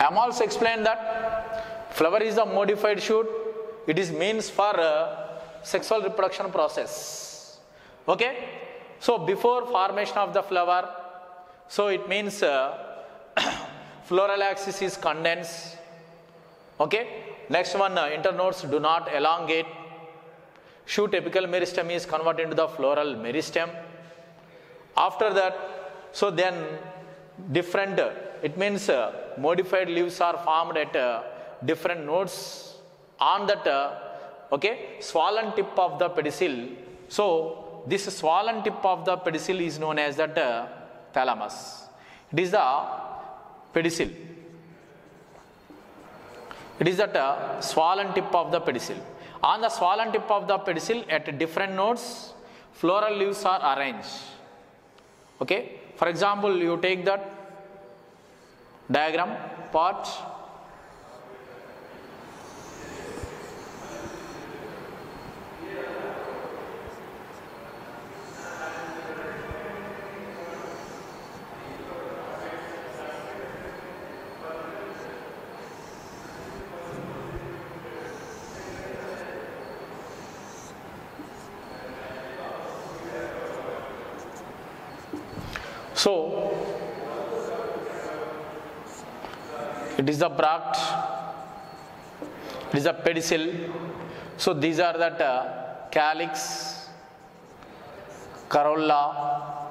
I am also explained that flower is a modified shoot. It is means for sexual reproduction process. Okay. So before formation of the flower, so it means floral axis is condensed. Okay. Next one, internodes do not elongate. Shoot apical meristem is converted into the floral meristem. After that, so then different, it means modified leaves are formed at different nodes on that okay, swollen tip of the pedicel. So this swollen tip of the pedicel is known as that thalamus. It is the pedicel. It is that swollen tip of the pedicel. On the swollen tip of the pedicel at different nodes, floral leaves are arranged. Okay. For example, you take that diagram part. So, it is the bract, it is the pedicel. So, these are that calyx, corolla,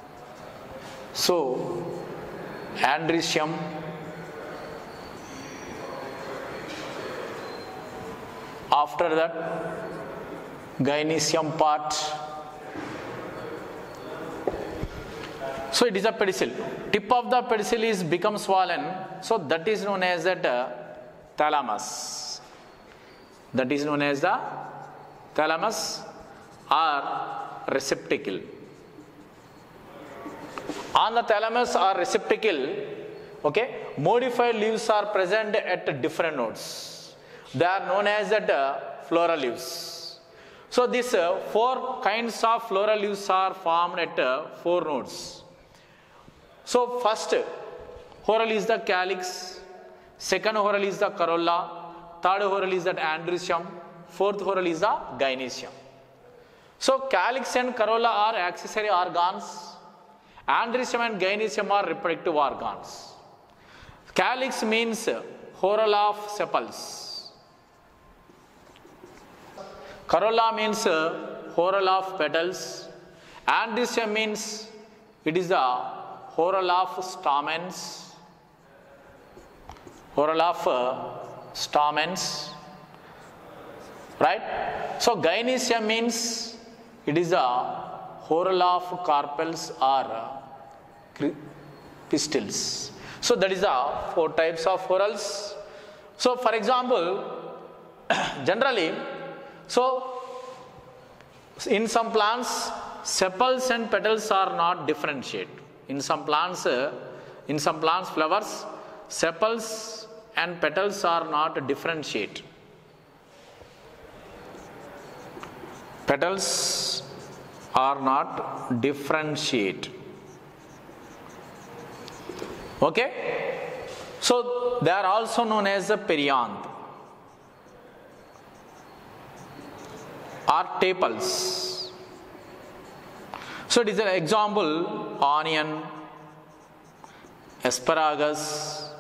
so andrecium, after that gynoecium part. So it is a pedicel. Tip of the pedicel is become swollen. So that is known as that thalamus. That is known as the thalamus or receptacle. On the thalamus or receptacle, okay, modified leaves are present at different nodes. They are known as that floral leaves. So these four kinds of floral leaves are formed at 4 nodes. So first whorl is the calyx, second whorl is the corolla, third whorl is the andrecium, fourth whorl is the gynoecium. So calyx and corolla are accessory organs, andrecium and gynoecium are reproductive organs. Calyx means whorl of sepals. Corolla means whorl of petals. Andrecium means it is the whorl of stamens, whorl of stamens, right? So gynoecium means it is a whorl of carpels or pistils. So that is the 4 types of whorls. So for example, generally, so in some plants, sepals and petals are not differentiated. In some plants, flowers, sepals and petals are not differentiated. Petals are not differentiated. Okay? So they are also known as the perianth or tepals. So it is an example: onion, asparagus,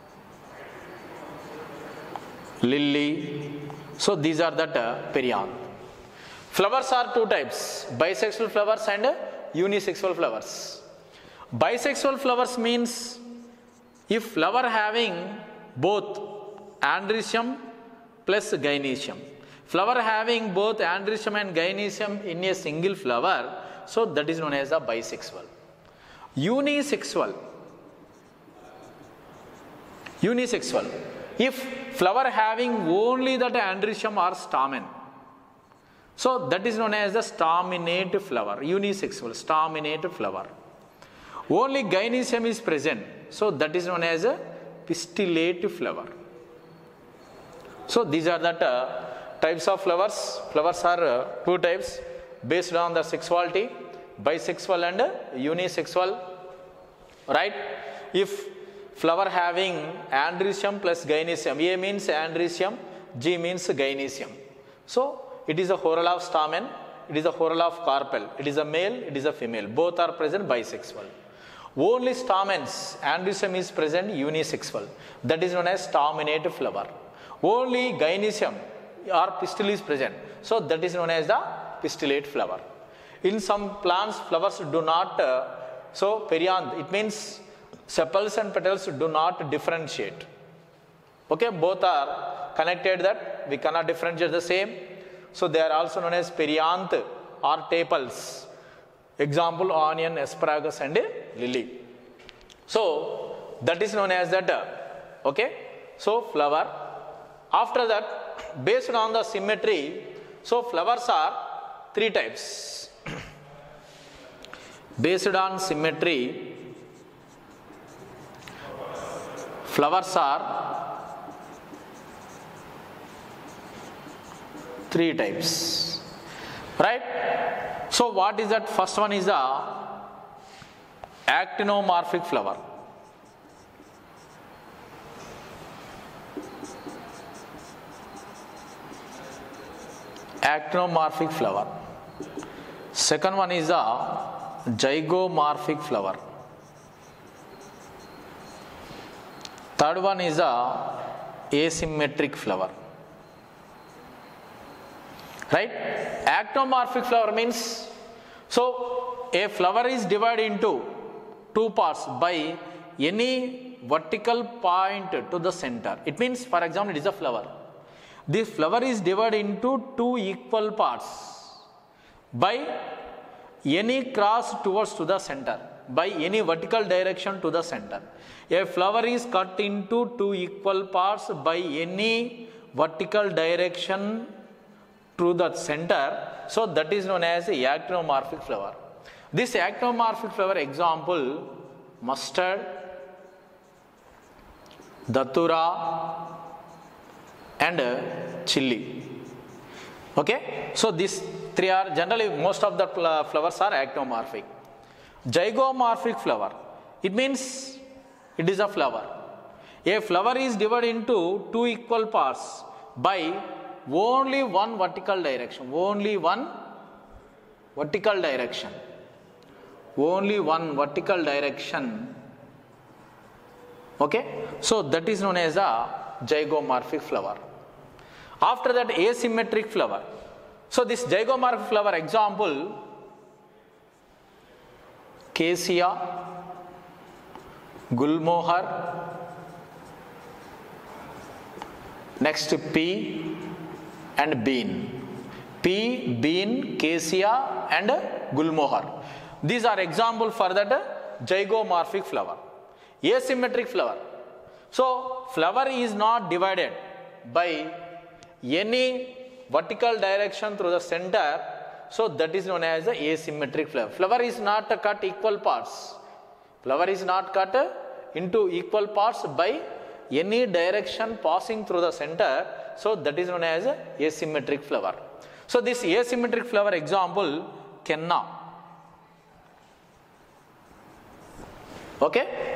lily. So these are the perianth. Flowers are 2 types: bisexual flowers and unisexual flowers. Bisexual flowers means if flower having both andrecium plus gynoecium. Flower having both andrecium and gynoecium in a single flower, so that is known as a bisexual. Unisexual. If flower having only that andrecium or stamen, so that is known as the staminate flower. Unisexual, staminate flower. Only gynoecium is present, so that is known as a pistillate flower. So these are the types of flowers. Flowers are 2 types based on the sexuality, bisexual and unisexual, right? If flower having androecium plus gynoecium. A means androecium, G means gynoecium. So it is a whorl of stamen, it is a whorl of carpel. It is a male, it is a female. Both are present bisexual. Only stamens, androecium is present unisexual. That is known as staminate flower. Only gynoecium or pistil is present. So that is known as the pistillate flower. In some plants, flowers do not, so perianth, it means sepals and petals do not differentiate. Okay, both are connected that we cannot differentiate the same. So they are also known as perianth or tepals. Example, onion, asparagus and lily. So that is known as that. Okay, so flower. After that, based on the symmetry, so flowers are 3 types. Based on symmetry, flowers are 3 types. Right? So what is that? First one is the actinomorphic flower. Actinomorphic flower. Second one is the zygomorphic flower. Third one is the asymmetric flower. Right? Actinomorphic flower means, so a flower is divided into 2 parts by any vertical point to the center. It means, for example, it is a flower. This flower is divided into 2 equal parts by any cross towards to the center, by any vertical direction to the center. A flower is cut into 2 equal parts by any vertical direction to the center. So that is known as a actinomorphic flower. This actinomorphic flower example, mustard, datura and chili. Okay, so these 3 are generally, most of the flowers are actinomorphic. Zygomorphic flower, it means it is a flower. A flower is divided into 2 equal parts by only one vertical direction. Only one vertical direction. Only one vertical direction. Okay, so that is known as a zygomorphic flower. After that, asymmetric flower. So this zygomorphic flower example, cassia, gulmohar, next pea and bean. Pea, bean, cassia and gulmohar. These are example for that zygomorphic flower. Asymmetric flower. So flower is not divided by any vertical direction through the center. So that is known as the asymmetric flower. Flower is not cut equal parts. Flower is not cut into equal parts by any direction passing through the center. So that is known as asymmetric flower. So this asymmetric flower example, kenna. Okay.